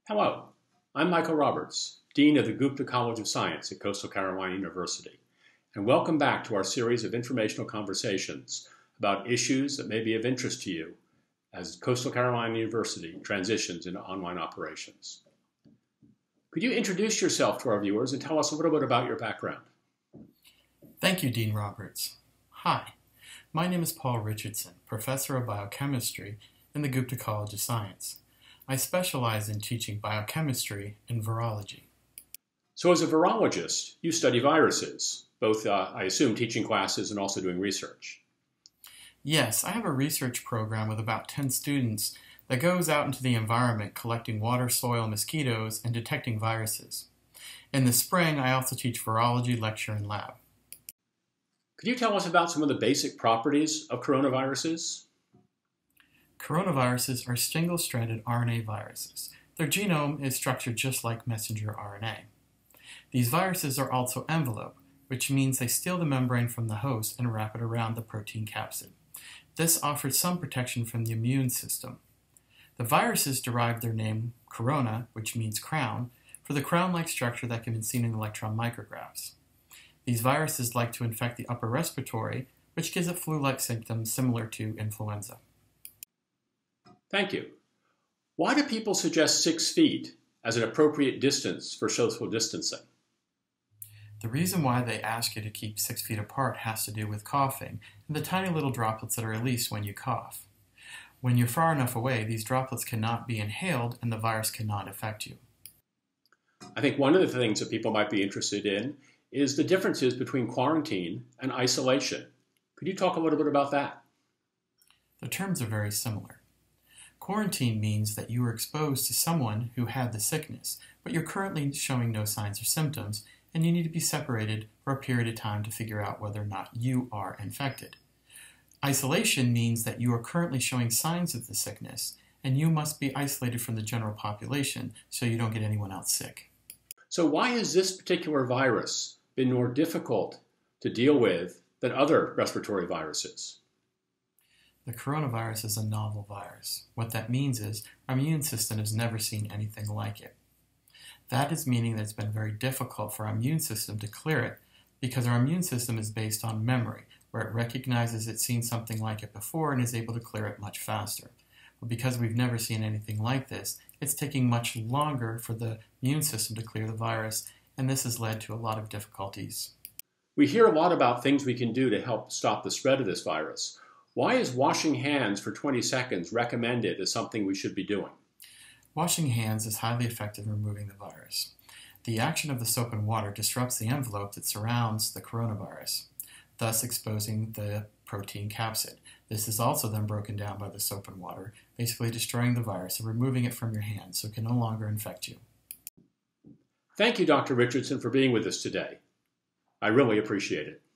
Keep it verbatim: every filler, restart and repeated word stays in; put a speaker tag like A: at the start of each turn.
A: Hello, I'm Michael Roberts, Dean of the Gupta College of Science at Coastal Carolina University, and welcome back to our series of informational conversations about issues that may be of interest to you as Coastal Carolina University transitions into online operations. Could you introduce yourself to our viewers and tell us a little bit about your background?
B: Thank you, Dean Roberts. Hi, my name is Paul Richardson, Professor of Biochemistry in the Gupta College of Science. I specialize in teaching biochemistry and virology.
A: So as a virologist, you study viruses, both, uh, I assume, teaching classes and also doing research.
B: Yes, I have a research program with about ten students that goes out into the environment collecting water, soil, mosquitoes, and detecting viruses. In the spring, I also teach virology lecture and lab.
A: Could you tell us about some of the basic properties of coronaviruses?
B: Coronaviruses are single-stranded R N A viruses. Their genome is structured just like messenger R N A. These viruses are also envelope, which means they steal the membrane from the host and wrap it around the protein capsid. This offers some protection from the immune system. The viruses derive their name, corona, which means crown, for the crown-like structure that can be seen in electron micrographs. These viruses like to infect the upper respiratory, which gives it flu-like symptoms similar to influenza.
A: Thank you. Why do people suggest six feet as an appropriate distance for social distancing?
B: The reason why they ask you to keep six feet apart has to do with coughing and the tiny little droplets that are released when you cough. When you're far enough away, these droplets cannot be inhaled and the virus cannot affect you.
A: I think one of the things that people might be interested in is the differences between quarantine and isolation. Could you talk a little bit about that?
B: The terms are very similar. Quarantine means that you were exposed to someone who had the sickness, but you're currently showing no signs or symptoms, and you need to be separated for a period of time to figure out whether or not you are infected. Isolation means that you are currently showing signs of the sickness, and you must be isolated from the general population so you don't get anyone else sick.
A: So why has this particular virus been more difficult to deal with than other respiratory viruses?
B: The coronavirus is a novel virus. What that means is our immune system has never seen anything like it. That is meaning that it's been very difficult for our immune system to clear it because our immune system is based on memory, where it recognizes it's seen something like it before and is able to clear it much faster. But because we've never seen anything like this, it's taking much longer for the immune system to clear the virus, and this has led to a lot of difficulties.
A: We hear a lot about things we can do to help stop the spread of this virus. Why is washing hands for twenty seconds recommended as something we should be doing?
B: Washing hands is highly effective in removing the virus. The action of the soap and water disrupts the envelope that surrounds the coronavirus, thus exposing the protein capsid. This is also then broken down by the soap and water, basically destroying the virus and removing it from your hands so it can no longer infect you.
A: Thank you, Doctor Richardson, for being with us today. I really appreciate it.